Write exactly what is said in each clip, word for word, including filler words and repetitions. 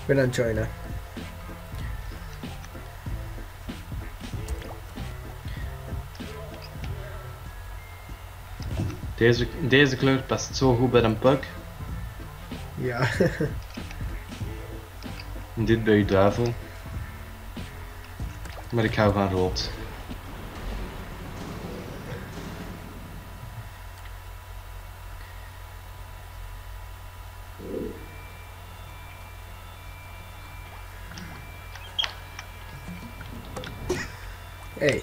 ben aan het joinen. Deze, deze kleur past zo goed bij een pug. Ja. En dit bij je duivel. Maar ik hou van rood. Hey.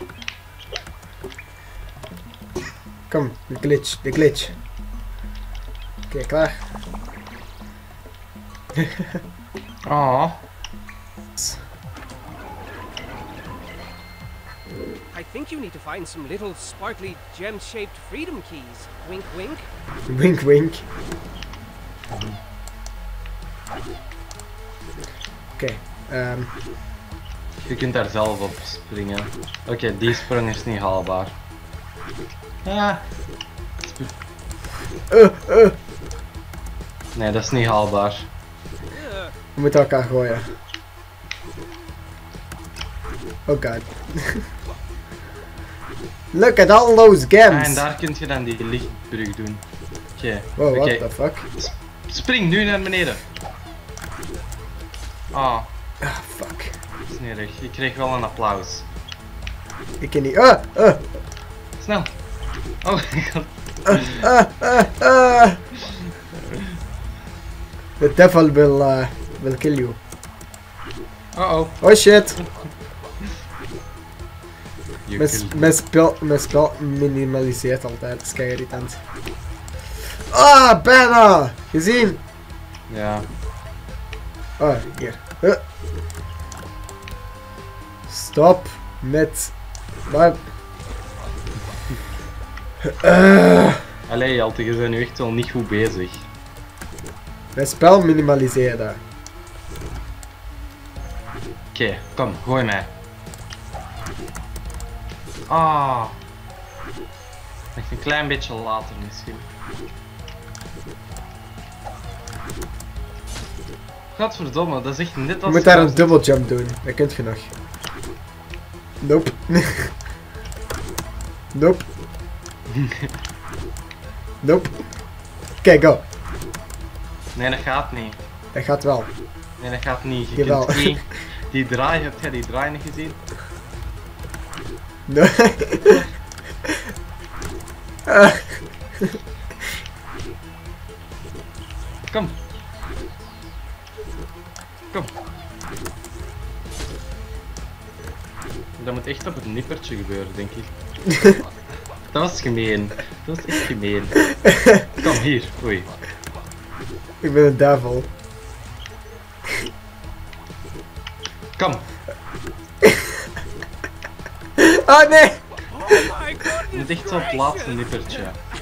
Kom, de glitch, de glitch. Oké, okay, klaar. Oh. I think you need to find some little sparkly gem-shaped freedom keys. Wink, wink. Wink, wink. Oké, okay, um. Je kunt daar zelf op springen. Oké, okay, die sprong is niet haalbaar. Ah. Uh, uh. Nee, dat is niet haalbaar. We moeten elkaar gooien. Oh god. Look at all those gems! Ah, en daar kun je dan die lichtbrug doen. Oké. Okay. Wow, what okay. the fuck? Spring nu naar beneden. Ah. Ah, fuck. Dat is niet erg. Je kreeg wel een applaus. Ik ken niet. Ah, ah. Snel. Oh mijn god. Ah, ah, ah, ah. The devil will, uh, will kill you. Uh oh. Oh shit. Je Mijn, mijn, spel, mijn spel minimaliseert altijd, dat is kei irritant. Ah, bijna! Gezien? Ja. Oh, hier. Uh. Stop met... Wat? Uh. Allee, Jelte, je bent nu echt wel niet goed bezig. Mijn spel minimaliseren. Oké, okay, kom, gooi mij. Ah. Echt een klein beetje later misschien. Godverdomme, dat is echt net als... Je moet daar een double jump doen, dat kunt je nog. Nope. Nope. Nope. Oké, okay, go. Nee, dat gaat niet. Dat gaat wel. Nee, dat gaat niet. Je Jawel. kunt niet... Die draai, heb jij die draai niet gezien? Nee. uh. Kom. Kom. Dat moet echt op het nippertje gebeuren, denk ik. Dat was gemeen. Dat was echt gemeen. Kom hier, oei. Ik ben een duivel. Kom. Oh nee! Je moet echt zo op het laatste nippertje.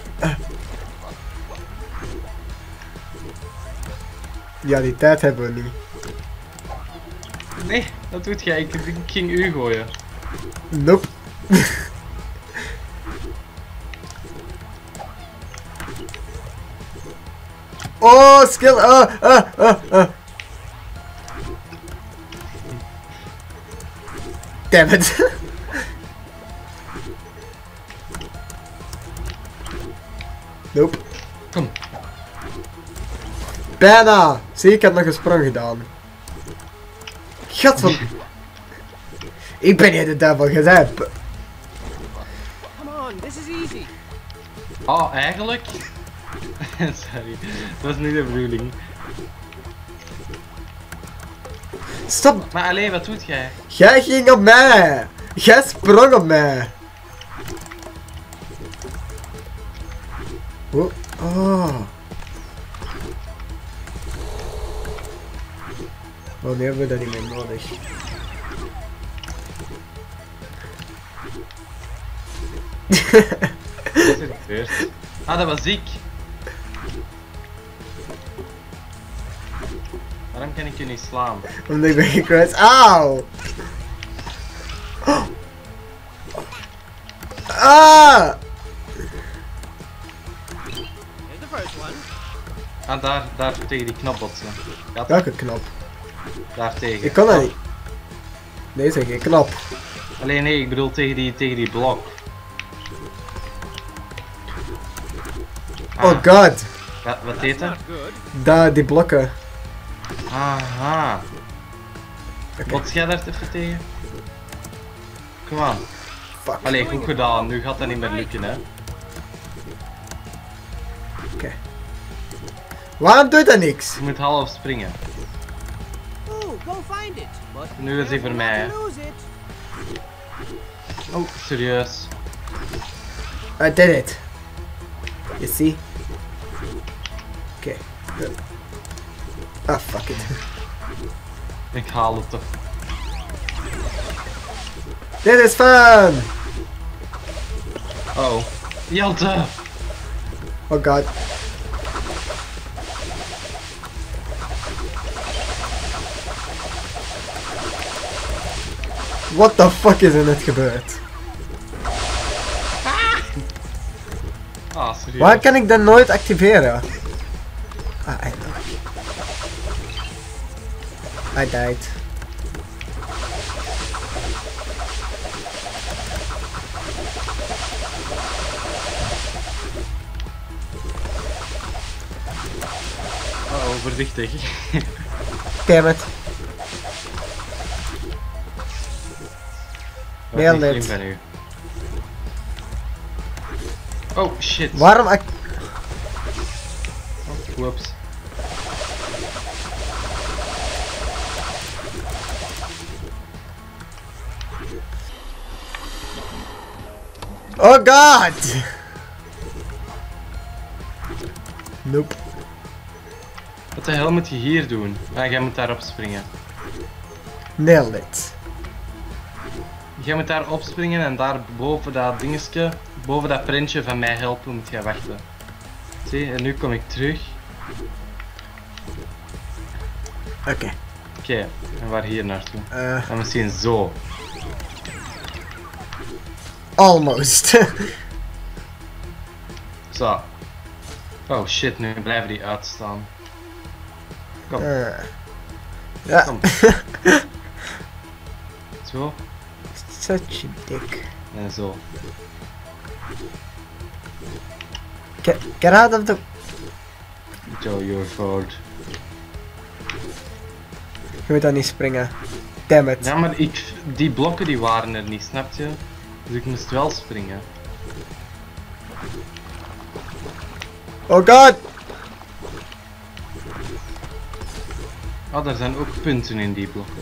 Ja, die tijd hebben we niet. Nee, dat doet jij. Ik ging u gooien. Nope. Oh, skill! Ah, ah, ah, ah. Damn it. Nope. Kom. Bijna! Zie, ik had nog een sprong gedaan. Gat van... Ik ben niet de duivel, je zei... Come on, this is easy. Oh, eigenlijk? Sorry, dat was niet de bedoeling. Stop! Maar alleen, wat doet jij? Jij ging op mij! Jij sprong op mij! Oh. Oh. Oh, nu hebben we dat niet meer nodig. Wat is er gebeurd? Ah, dat was ik. Waarom kan ik je niet slaan? Omdat ik ben gekruist. Auw! Ah! Here's the first one. Ah, daar, daar tegen die knop botsen. Ja, Welke knop? Daar tegen. Ik kan dat niet. Nee, zeg ik knap. Alleen nee, ik bedoel tegen die, tegen die blok. Ah, Oh god. Wat, wat deed dat? Not good. Daar, die blokken. Aha. Oké. Wat jij daar even tegen? Kom aan. Fuck. Allee, goed gedaan. Nu gaat dat niet meer lukken, hè. Oké. Waarom doet dat niks? Je moet half springen. Oh, go find it. But be Nu is hij voor careful mij, not hè. to lose it. Oh, serieus. I did it. You see? Oké. Okay. Ah, fuck it. Ik haal het toch. Dit is fun! Oh. Jelte! Oh god. What the fuck is er net gebeurd? Ah, serieus. Waar kan ik dat nooit activeren? Ah, I know. I died. Oh, voorzichtig. Damn it. Dat is Nailed niet it. slim van u. Oh shit. Waarom ac- Oh, whoops. Oh god! Nope. Wat de hel moet je hier doen? Ah, jij moet daarop springen. Nailed it. Jij moet daar opspringen en daar boven dat dingetje, boven dat printje van mij helpen, moet jij wachten. Zie, en nu kom ik terug. Oké. Okay. Oké, okay, en waar hier naartoe? Uh, En misschien zo. almost. Zo. Oh shit, nu blijven die uitstaan. Kom, Uh, ja. kom. Zo. Such a dick. En zo. Get, get out of the... Joe, your fault. Je moet daar niet springen. Damn it. Ja, maar ik, die blokken die waren er niet, snap je? Dus ik moest wel springen. Oh god! Oh, er zijn ook punten in die blokken.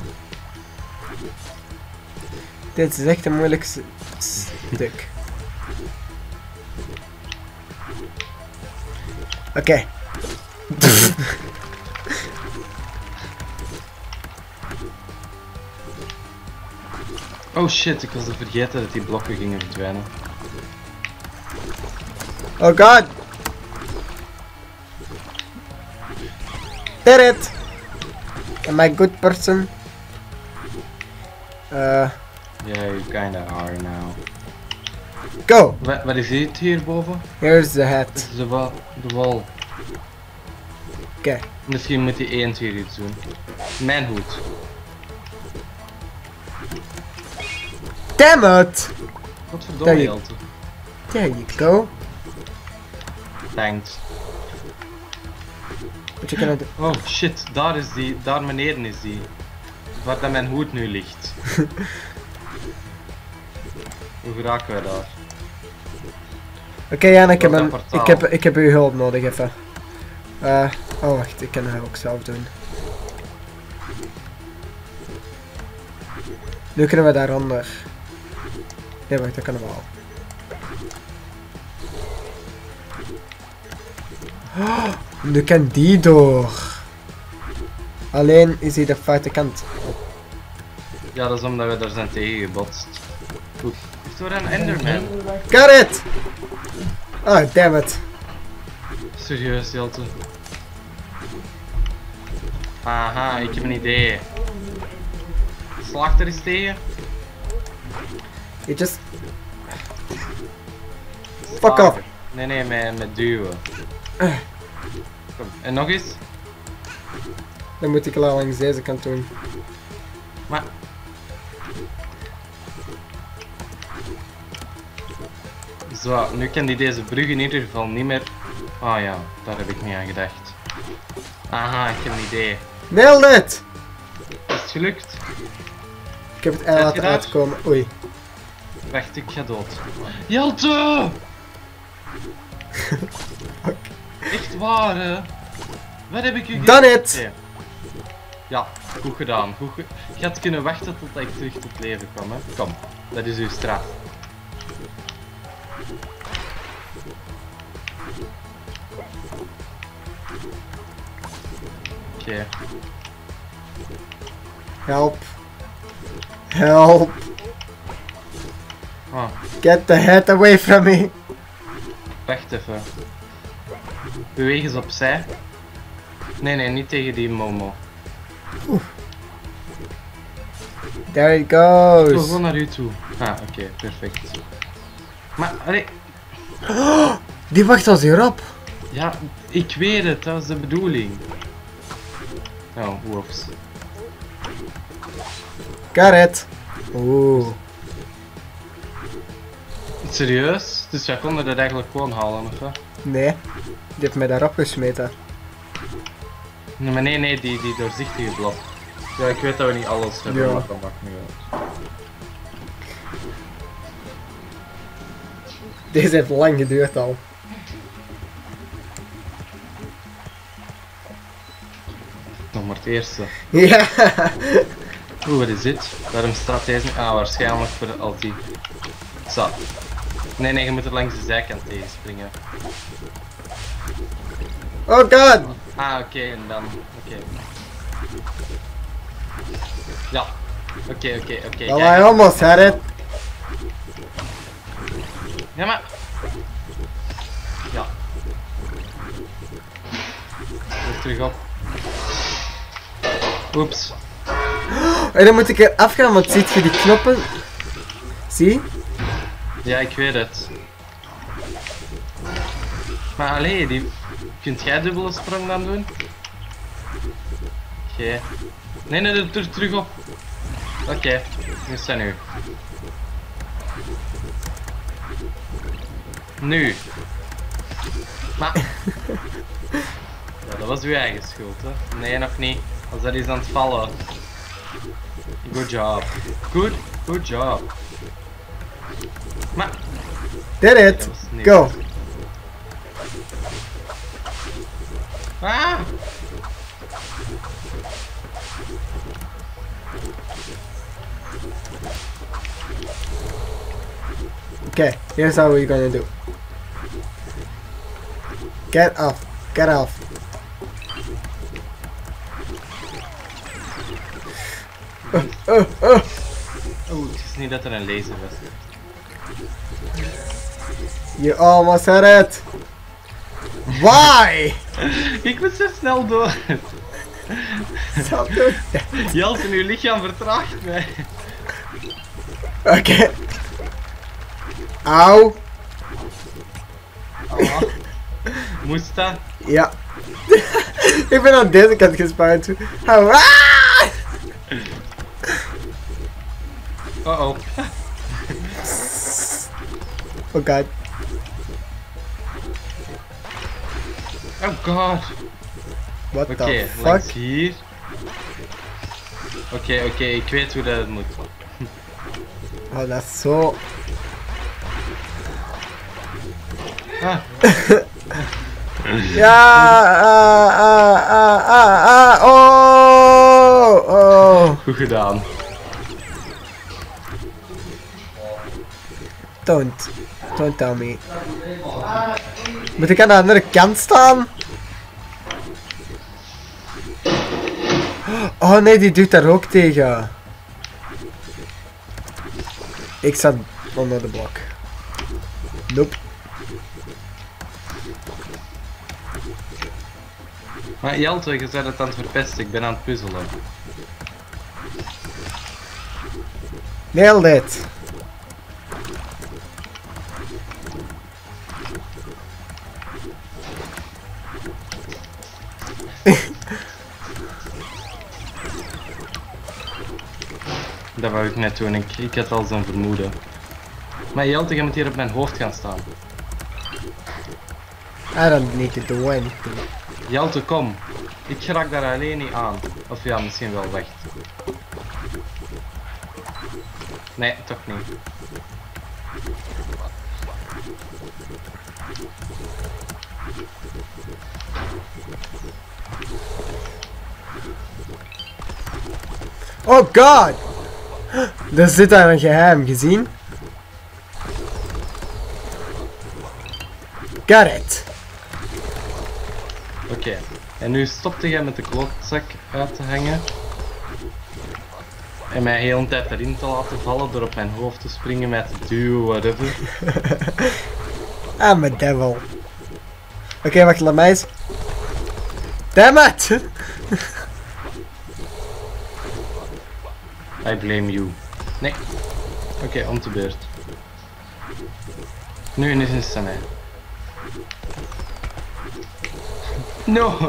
Dit is echt een moeilijk s- stuk. Oké. Okay. Oh shit, ik was er vergeten dat die blokken gingen verdwijnen. Oh god! Did it! Am I a good person? Uh, Yeah, you kinda are now. go! Wat, wat is dit hierboven? Here's the Dat hat. is de, wa de wal. Oké. Okay. Misschien moet die eend hier iets doen. Mijn hoed. Damn it! Wat There verdomme you- Jelte. There you go. Thanks. What you gonna do? Oh shit, daar is die, daar beneden is die. Waar dat mijn hoed nu ligt. Hoe geraken wij daar? Oké okay, Jan, ik heb, Wat een, een portaal. ik, heb, ik heb uw hulp nodig even. Uh, oh wacht, ik kan het ook zelf doen. Nu kunnen we daaronder. Nee wacht, dat kunnen we al. Oh, nu kan die door. Alleen is hij de foute kant. Ja, dat is omdat we daar zijn tegengebotst. Goed. Is er een Enderman? Got it! Oh, damn it. Serieus, Jelte. Aha, ik heb een idee. Slacht er eens tegen. You just... Fuck off. Nee, nee, met, met duwen. Kom, en nog eens. Dan moet ik wel langs deze kant doen. Maar... Zo, nu kan die deze brug in ieder geval niet meer... Ah ja, daar heb ik niet aan gedacht. Aha, ik heb een idee. Nailed it! Is het gelukt? Ik heb het ei laten daar? uitkomen. Oei. Wacht, ik ga dood. Jelte! Echt waar, hè? Wat heb ik u gedaan? Done it! Nee. Ja, goed gedaan. Goed ge Je had kunnen wachten tot ik terug tot leven kwam, hè? Kom, dat is uw straf. Oké. Okay. Help. Help. Oh, Get the head away from me. wacht even. Beweeg eens opzij. Nee, nee, niet tegen die Momo. Oeh. There it Ik wil goes. gewoon naar u toe. Ah, oké, okay, perfect. Maar, allee, Die wacht ons hierop. ja, ik weet het, dat was de bedoeling. Oh, whoops. Got it. Oeh. Serieus? Dus jij kon dat eigenlijk gewoon halen, of wat? Nee. Die heeft mij daarop gesmeten. Nee, maar nee, nee, die, die doorzichtige blok. Ja, ik weet dat we niet alles hebben, Ja. maar dat maakt niet uit. Deze heeft lang geduurd al. Nog maar het eerste. Ja. Oeh, wat is dit? Waarom staat deze niet? Ah, waarschijnlijk voor als die... Zo. Nee, nee, je moet er langs de zijkant tegen springen. Oh god. Ah, oké, okay, en dan... Oké. Okay. Ja. Oké, okay, oké, okay, oké. Well, Okay, I almost had it. ja, maar... Ja. Weer terug op. Oeps. En dan moet ik er afgaan, want ziet je die knoppen? Zie? Ja, ik weet het. Maar allee, die... Kunt jij dubbele sprong dan doen? Oké. Okay. Nee, nee, er, er terug op. Oké, okay. Nu zijn nu. Nu. Maar... Ja, dat was uw eigen schuld, hè? Nee, nog niet. Als dat is aan het vallen. Good job. Good, good job. Maar... Did it. Dat was niet Go. goed. Ah! Okay, here's how we're gonna do. Get off. Get off. Uh, uh, uh. Oeh, het is niet dat er een laser was. You almost had it. Why? Ik moet zo snel door. Stop doing that. Jelten, uw lichaam vertraagt mij. Okay. Auw. Oh. Moest dat? Ja. Ik ben aan deze kant gespaard. Auw. Ah! Oh oh. Oh god. Oh god. What Oké, the langs fuck? hier. Oké, okay, oké, okay, ik weet hoe dat moet. Oh, dat is zo. Ah. Ja, ah, ah, ah, ah, ah, oh, oh. Goed gedaan. Don't, don't tell me. Moet ik aan de andere kant staan? Oh nee, die doet daar ook tegen. Ik zat onder de blok. Nope. Maar Jelte, je bent het aan het verpesten, ik ben aan het puzzelen. Nailed it. dat wou ik net doen. Ik, ik had al zo'n vermoeden. Maar Jelte, je moet hier op mijn hoofd gaan staan. I don't need to do anything. Jelte, kom. Ik raak daar alleen niet aan. Of ja, misschien wel weg. Nee, toch niet. Oh god! Er zit daar een geheim, gezien? Got it! Oké, okay. En nu stopte jij met de klootzak uit te hangen. En mij heel een tijd erin te laten vallen door op mijn hoofd te springen, mij te duwen, whatever. I'm a devil. Oké, okay, wacht, laat mij eens. Damn it! I blame you. Nee. Oké, okay, om te beurt. Nu is het aan mij. No!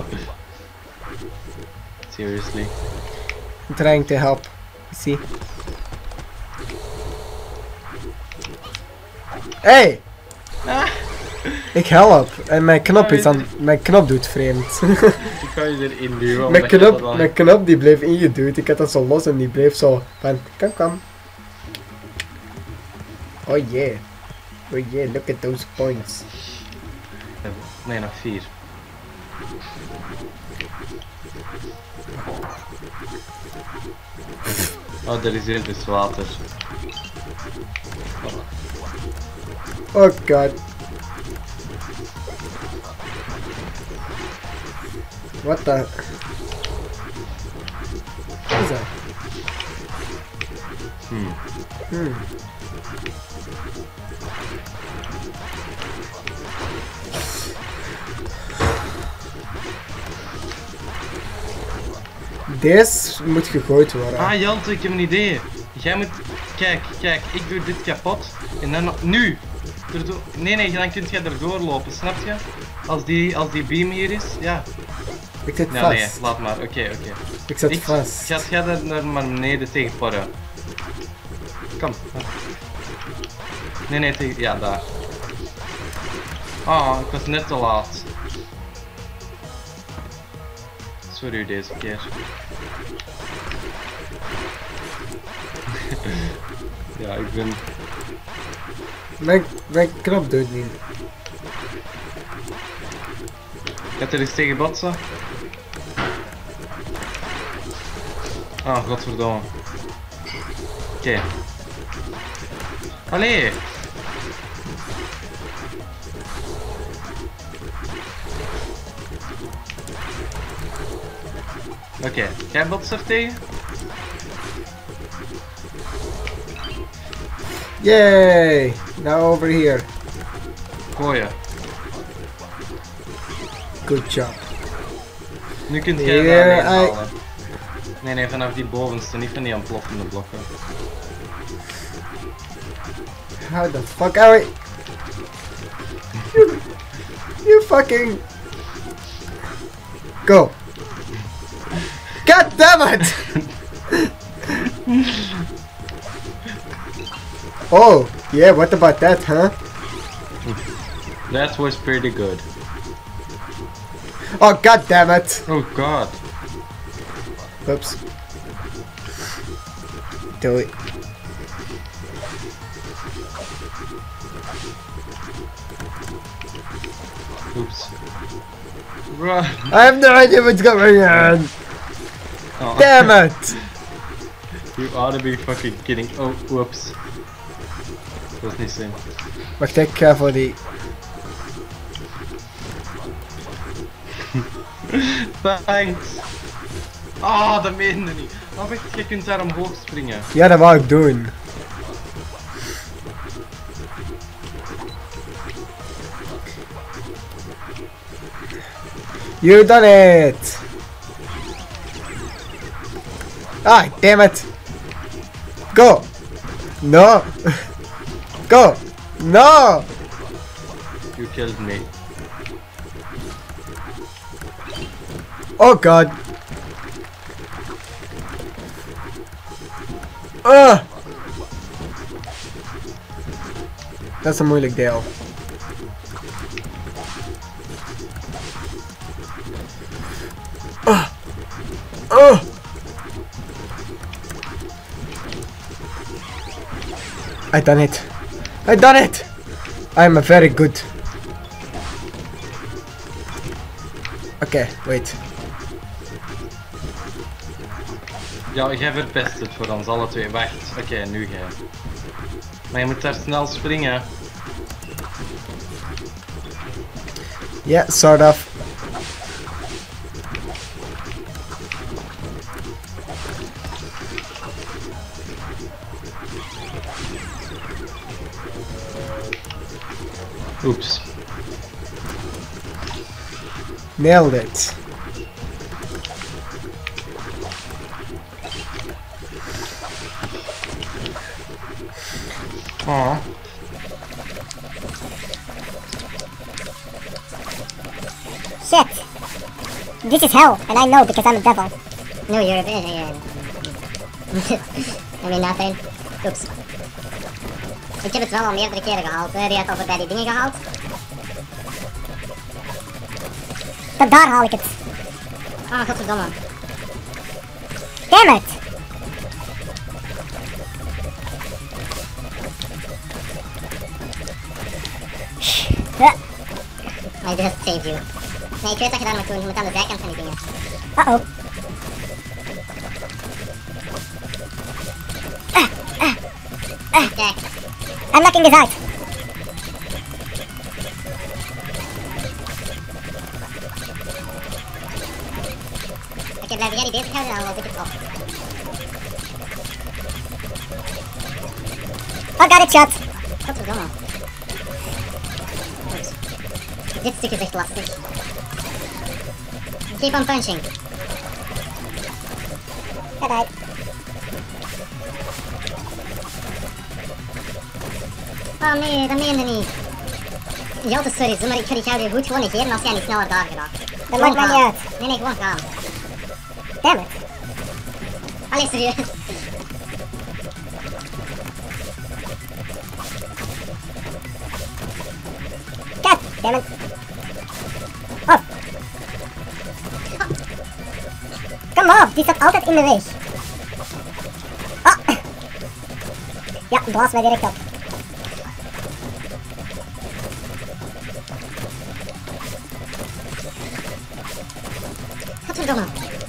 Seriously. I'm trying to help. See? Hey! Ah. Ik help. En mijn knop is aan... Mijn knop doet vreemd. Ik kan je erin duwen. Mijn knop, mijn knop die bleef ingeduwd. Ik had dat zo los en die bleef zo van... Kom, kom. Oh yeah. Oh yeah, look at those points. Nee, nog vier. Oh, er is hier dus water. Oh god. What the... Wat is dat? Hmm. Hmm. Deze moet gegooid worden. Ah, Jelte, ik heb een idee. Jij moet... Kijk, kijk, ik doe dit kapot. En dan... Nu! Erdoor... Nee, nee, dan kun je erdoor lopen, snap je? Als die, als die beam hier is, ja. Ik zit Ja, vast. nee, laat maar, oké, okay, oké. Okay. Ik zit ik, vast. Gaat jij daar naar maar beneden tegen porren? Kom. Nee, nee, tegen... Ja, daar. Oh, ik was net te laat. Sorry deze keer. Ja, ik ben... Mijn, mijn knop doet niet. Gaat er eens tegen botsen? Ah, oh, godverdomme. Oké. Okay. Allee! Oké, okay. Jij botst er tegen? Yay! Now over here. Gooien. Good job. Nu kunt jij yeah, daar I... halen. Nee, nee, vanaf die bovenste, niet van die ontploffende blokken. How the fuck are we? You, you fucking... Go! God damn it! Oh, yeah, what about that, huh? That was pretty good. Oh, god damn it! Oh god. Oops. Do it. Oops. Run. I have no idea what's going on! Oh. Damn it! You ought to be fucking kidding. Oh, whoops. Dat is niet slim. Wacht, ik ga voor die... Thanks! Ah, oh, dat meende niet. Oh, wacht, je kunt daar omhoog springen. Ja, dat wou ik doen. You done it! Ah, damn it! Go! No! Go! No! You killed me. Oh god! Ah! Dat is een moeilijk deel. Ah! Ah! I done it. I done it! I'm a very good. Oké, okay, wait. Ja, jij verpest het voor ons alle twee. Wacht, oké, okay, nu jij. Maar je moet daar snel springen. Yeah, sort of. Oeps. Nailed it. Oh. Shit! This is hell, and I know because I'm a devil. No, you're a bit. Uh, I mean nothing. Oeps. Ik heb het wel al meerdere keren gehaald. Heb je het al bij die dingen gehaald? Tot daar haal ik het. Ah, oh, godverdomme. Damn it! I just saved you. Nee, ik weet dat je daar moet doen. Je moet aan de zijkant van die dingen. Uh-oh. Kijk. I'm knocking this out. Oké, blijf jij die bezig houden, dan los ik het op. I got it shot. Godverdomme. Oeps. Dit stuk is echt lastig. Keep on punching. I died. Oh nee, dat meen je niet. Ja, te sorry, maar ik ga die jou goed gewoon negeren als jij niet sneller daar geraakt. Dat maakt mij niet uit. Nee, nee, gewoon gaan. Damn it. Allee, serieus. God damn it. Oh. Kom op, die staat altijd in de weg. Oh. Ja, blaas mij direct op. Godverdomme.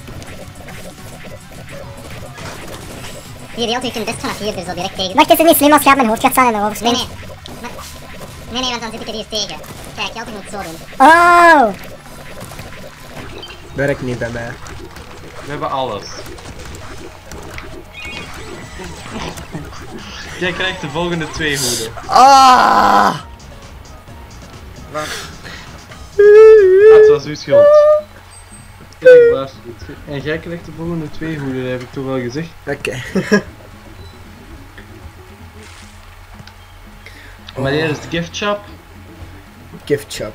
Hier, Jelte, je kunt best vanaf hier er zo direct tegen. Wacht, is het niet slim als je op mijn hoofd gaat staan en erover Nee, springt? nee. Maar- Nee, nee, want dan zit ik er hier tegen. Kijk, Jelte moet het zo doen. Oh! Werkt niet bij mij. We hebben alles. Jij krijgt de volgende twee hoeden. Ah! Ah, het was uw schuld. Kijk, waarschuwt. En jij krijgt de volgende twee hoeden, dat heb ik toch wel gezegd. Oké. Maar hier is de gift shop. Gift shop.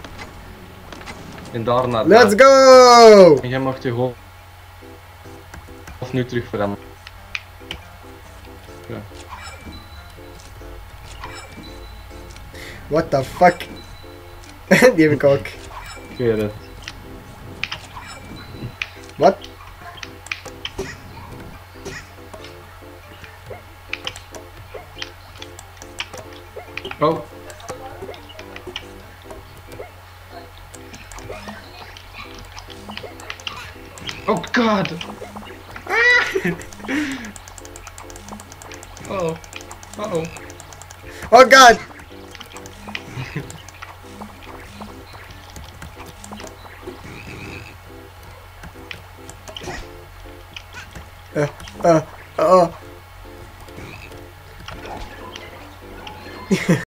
En daarna Let's daar. go! En jij mag je hoofd of nu terug veranderen. Ja. What the fuck? Die heb ik ook. Ik weet het. Wat? Oh. Oh god! Oh. Uh oh. Oh god! uh, uh, oh.